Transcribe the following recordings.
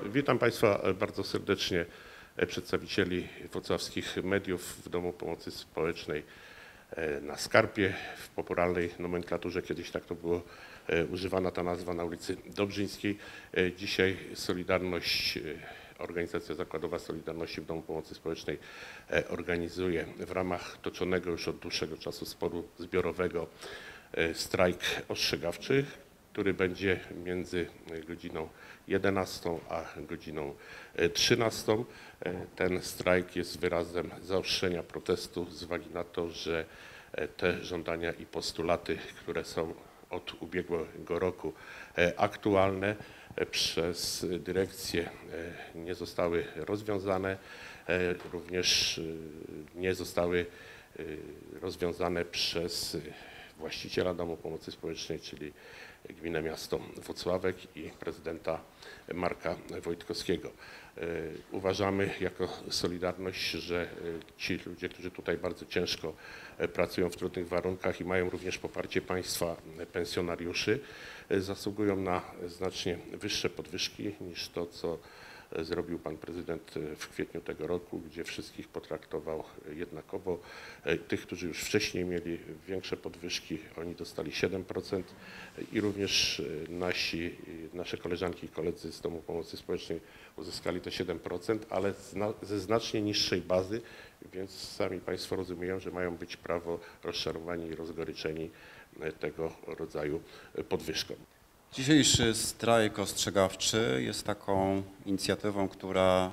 Witam Państwa bardzo serdecznie, przedstawicieli wrocławskich mediów w Domu Pomocy Społecznej na Skarpie, w popularnej nomenklaturze, kiedyś tak to było używana ta nazwa, na ulicy Dobrzyńskiej. Dzisiaj Solidarność, organizacja zakładowa Solidarności w Domu Pomocy Społecznej organizuje w ramach toczonego już od dłuższego czasu sporu zbiorowego strajk ostrzegawczy, który będzie między godziną 11 a godziną 13. Ten strajk jest wyrazem zaostrzenia protestu z uwagi na to, że te żądania i postulaty, które są od ubiegłego roku aktualne, przez dyrekcję nie zostały rozwiązane, również nie zostały rozwiązane przez właściciela Domu Pomocy Społecznej, czyli Gminę Miasto Włocławek i prezydenta Marka Wojtkowskiego. Uważamy jako Solidarność, że ci ludzie, którzy tutaj bardzo ciężko pracują w trudnych warunkach i mają również poparcie państwa pensjonariuszy, zasługują na znacznie wyższe podwyżki niż to, co zrobił pan prezydent w kwietniu tego roku, gdzie wszystkich potraktował jednakowo. Tych, którzy już wcześniej mieli większe podwyżki, oni dostali 7% i również nasze koleżanki i koledzy z Domu Pomocy Społecznej uzyskali te 7%, ale ze znacznie niższej bazy, więc sami Państwo rozumieją, że mają być prawo rozczarowani i rozgoryczeni tego rodzaju podwyżką. Dzisiejszy strajk ostrzegawczy jest taką inicjatywą, która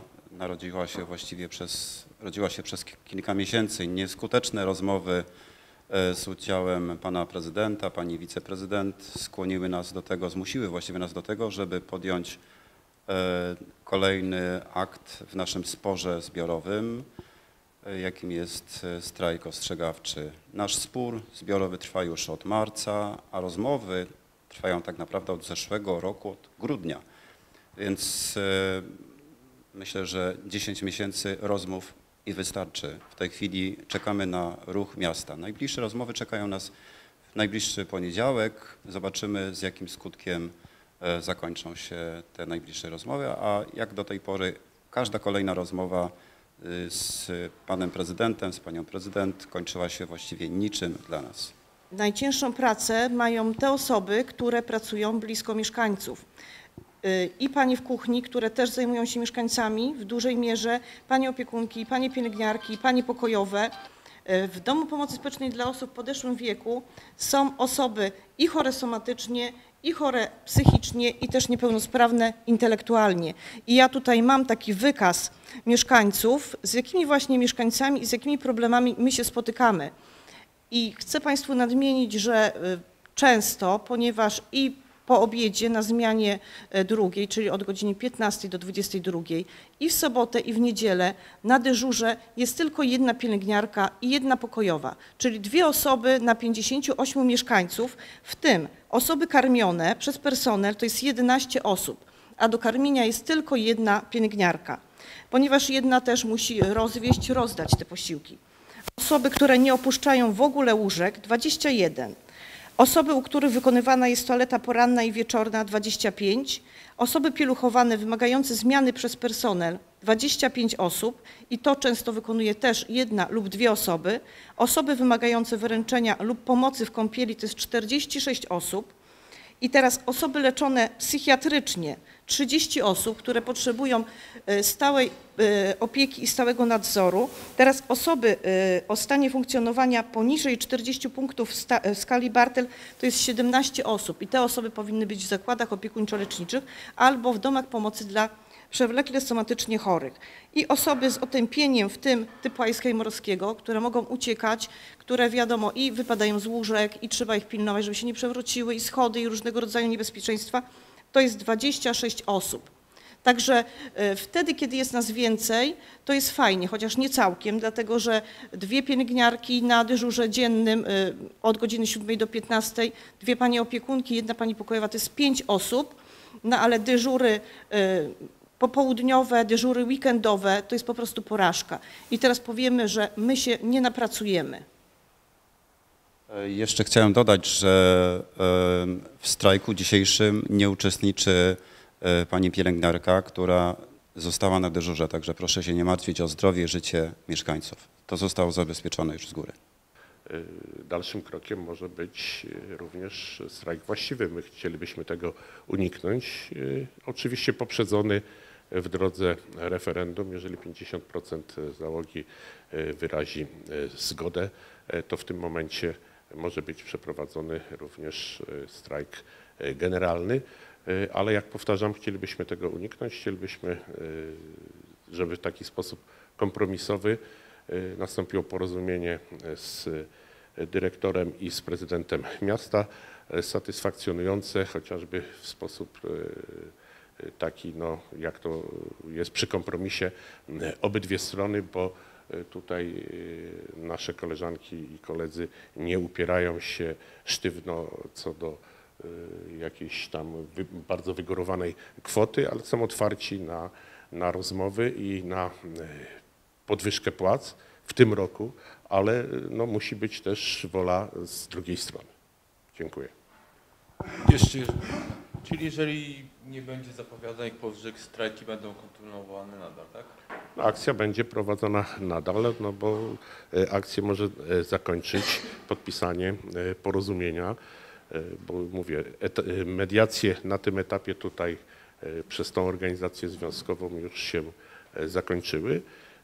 rodziła się przez kilka miesięcy. Nieskuteczne rozmowy z udziałem pana prezydenta, pani wiceprezydent zmusiły właściwie nas do tego, żeby podjąć kolejny akt w naszym sporze zbiorowym, jakim jest strajk ostrzegawczy. Nasz spór zbiorowy trwa już od marca, a rozmowy trwają tak naprawdę od zeszłego roku, od grudnia, więc myślę, że 10 miesięcy rozmów i wystarczy. W tej chwili czekamy na ruch miasta. Najbliższe rozmowy czekają nas w najbliższy poniedziałek. Zobaczymy, z jakim skutkiem zakończą się te najbliższe rozmowy, a jak do tej pory każda kolejna rozmowa z panem prezydentem, z panią prezydent kończyła się właściwie niczym dla nas. Najcięższą pracę mają te osoby, które pracują blisko mieszkańców. I panie w kuchni, które też zajmują się mieszkańcami w dużej mierze, panie opiekunki, panie pielęgniarki, panie pokojowe. W Domu Pomocy Społecznej dla osób w podeszłym wieku są osoby i chore somatycznie, i chore psychicznie, i też niepełnosprawne intelektualnie. I ja tutaj mam taki wykaz mieszkańców, z jakimi właśnie mieszkańcami i z jakimi problemami my się spotykamy. I chcę Państwu nadmienić, że często, ponieważ i po obiedzie na zmianie drugiej, czyli od godziny 15 do 22, i w sobotę, i w niedzielę na dyżurze jest tylko jedna pielęgniarka i jedna pokojowa, czyli 2 osoby na 58 mieszkańców, w tym osoby karmione przez personel to jest 11 osób, a do karmienia jest tylko jedna pielęgniarka, ponieważ jedna też musi rozdać te posiłki. Osoby, które nie opuszczają w ogóle łóżek, 21. Osoby, u których wykonywana jest toaleta poranna i wieczorna, 25. Osoby pieluchowane wymagające zmiany przez personel, 25 osób i to często wykonuje też 1 lub 2 osoby. Osoby wymagające wyręczenia lub pomocy w kąpieli to jest 46 osób. I teraz osoby leczone psychiatrycznie, 30 osób, które potrzebują stałej opieki i stałego nadzoru. Teraz osoby o stanie funkcjonowania poniżej 40 punktów w skali Bartel to jest 17 osób i te osoby powinny być w zakładach opiekuńczo-leczniczych albo w domach pomocy dla przewlekle somatycznie chorych. I osoby z otępieniem, w tym typu Alzheimerowskiego, które mogą uciekać, które wiadomo i wypadają z łóżek i trzeba ich pilnować, żeby się nie przewróciły, i schody i różnego rodzaju niebezpieczeństwa, to jest 26 osób. Także wtedy, kiedy jest nas więcej, to jest fajnie, chociaż nie całkiem, dlatego że 2 pielęgniarki na dyżurze dziennym od godziny 7 do 15, 2 panie opiekunki, 1 pani pokojowa, to jest 5 osób, no ale dyżury popołudniowe, dyżury weekendowe to jest po prostu porażka. I teraz powiemy, że my się nie napracujemy. Jeszcze chciałem dodać, że w strajku dzisiejszym nie uczestniczy pani pielęgniarka, która została na dyżurze, także proszę się nie martwić o zdrowie i życie mieszkańców. To zostało zabezpieczone już z góry. Dalszym krokiem może być również strajk właściwy. My chcielibyśmy tego uniknąć. Oczywiście poprzedzony w drodze referendum. Jeżeli 50% załogi wyrazi zgodę, to w tym momencie może być przeprowadzony również strajk generalny. Ale jak powtarzam, chcielibyśmy tego uniknąć. Chcielibyśmy, żeby w taki sposób kompromisowy nastąpiło porozumienie z dyrektorem i z prezydentem miasta, satysfakcjonujące chociażby w sposób taki, no, jak to jest przy kompromisie, obydwie strony, bo tutaj nasze koleżanki i koledzy nie upierają się sztywno co do jakiejś tam bardzo wygórowanej kwoty, ale są otwarci na rozmowy i na podwyżkę płac w tym roku, ale no, musi być też wola z drugiej strony. Dziękuję. Jeszcze, czyli jeżeli nie będzie zapowiadanych podwyżek, strajki będą kontynuowane nadal, tak? Akcja będzie prowadzona nadal, no bo akcję może zakończyć podpisanie porozumienia, bo mówię, mediacje na tym etapie tutaj przez tą organizację związkową już się zakończyły.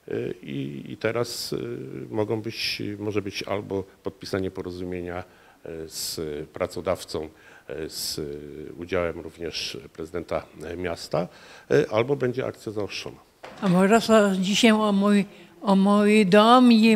I teraz może być albo podpisanie porozumienia z pracodawcą z udziałem również prezydenta miasta, albo będzie akcja zaostrzona. A może dzisiaj o mój dom i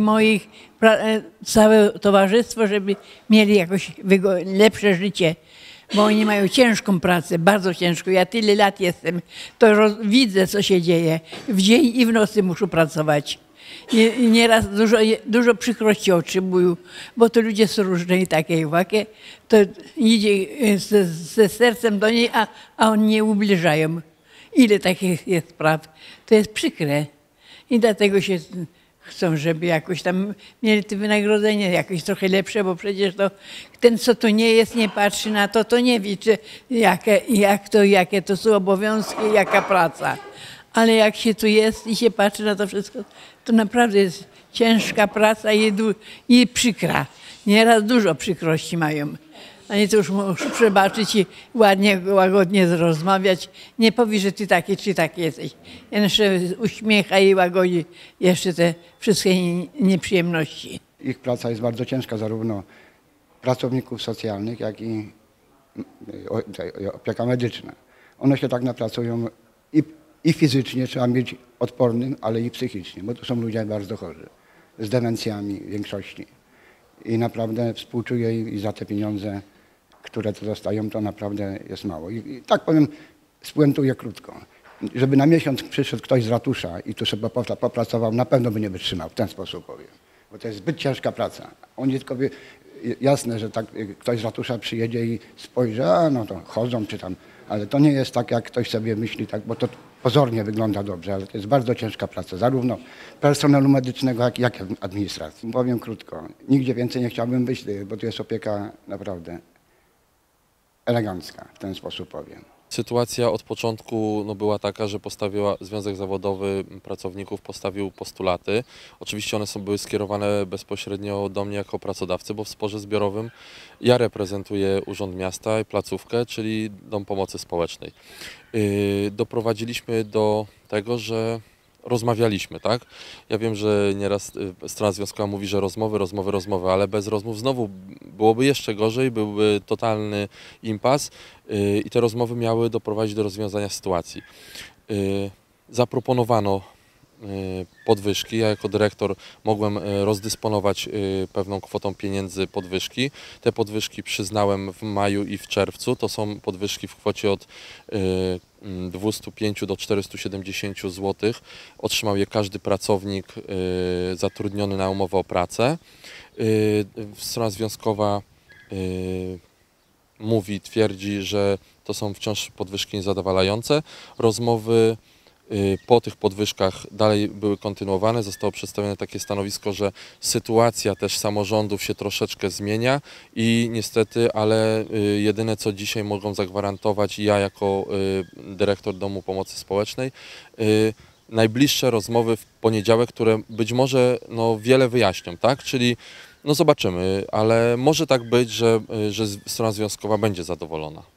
całe towarzystwo, żeby mieli jakoś lepsze życie. Bo oni mają ciężką pracę, bardzo ciężką. Ja tyle lat jestem, to widzę, co się dzieje. W dzień i w nocy muszą pracować. I nieraz dużo przykrości otrzymują, bo to ludzie są różne i takie i wakie. To idzie ze sercem do niej, a oni nie ubliżają. Ile takich jest spraw? To jest przykre. I dlatego się chcą, żeby jakoś tam mieli te wynagrodzenie jakieś trochę lepsze, bo przecież to ten, co tu nie jest, nie patrzy na to, to nie wie, czy jakie to są obowiązki, jaka praca. Ale jak się tu jest i się patrzy na to wszystko, to naprawdę jest ciężka praca i przykra. Nieraz dużo przykrości mają. Oni to już muszą przebaczyć i ładnie, łagodnie rozmawiać. Nie powie, że ty taki czy taki jesteś. Jeszcze uśmiecha i łagodzi jeszcze te wszystkie nieprzyjemności. Ich praca jest bardzo ciężka, zarówno pracowników socjalnych, jak i opieka medyczna. One się tak napracują i fizycznie trzeba być odpornym, ale i psychicznie, bo to są ludzie bardzo chorzy, z demencjami w większości. I naprawdę współczuję i za te pieniądze, które tu dostają, to naprawdę jest mało. I tak powiem, spuentuję krótko. Żeby na miesiąc przyszedł ktoś z ratusza i tu sobie popracował, na pewno by nie wytrzymał, w ten sposób powiem. Bo to jest zbyt ciężka praca. Oni tylko jasne, że tak ktoś z ratusza przyjedzie i spojrzy, a no to chodzą czy tam, ale to nie jest tak, jak ktoś sobie myśli, tak, bo to pozornie wygląda dobrze, ale to jest bardzo ciężka praca, zarówno personelu medycznego, jak i administracji. Powiem krótko, nigdzie więcej nie chciałbym być, bo tu jest opieka naprawdę elegancka, w ten sposób powiem. Sytuacja od początku była taka, że Związek Zawodowy Pracowników postawił postulaty. Oczywiście one były skierowane bezpośrednio do mnie jako pracodawcy, bo w sporze zbiorowym ja reprezentuję Urząd Miasta i placówkę, czyli Dom Pomocy Społecznej. Doprowadziliśmy do tego, że rozmawialiśmy, tak? Ja wiem, że nieraz strona związkowa mówi, że rozmowy, ale bez rozmów znowu byłoby jeszcze gorzej, byłby totalny impas i te rozmowy miały doprowadzić do rozwiązania sytuacji. Zaproponowano podwyżki. Ja jako dyrektor mogłem rozdysponować pewną kwotą pieniędzy podwyżki. Te podwyżki przyznałem w maju i w czerwcu. To są podwyżki w kwocie od 205 do 470 zł. Otrzymał je każdy pracownik zatrudniony na umowę o pracę. Strona związkowa twierdzi, że to są wciąż podwyżki niezadowalające. Rozmowy po tych podwyżkach dalej były kontynuowane. Zostało przedstawione takie stanowisko, że sytuacja też samorządów się troszeczkę zmienia i niestety, ale jedyne co dzisiaj mogą zagwarantować ja jako dyrektor Domu Pomocy Społecznej, najbliższe rozmowy w poniedziałek, które być może no, wiele wyjaśnią, tak? Czyli no zobaczymy, ale może tak być, że strona związkowa będzie zadowolona.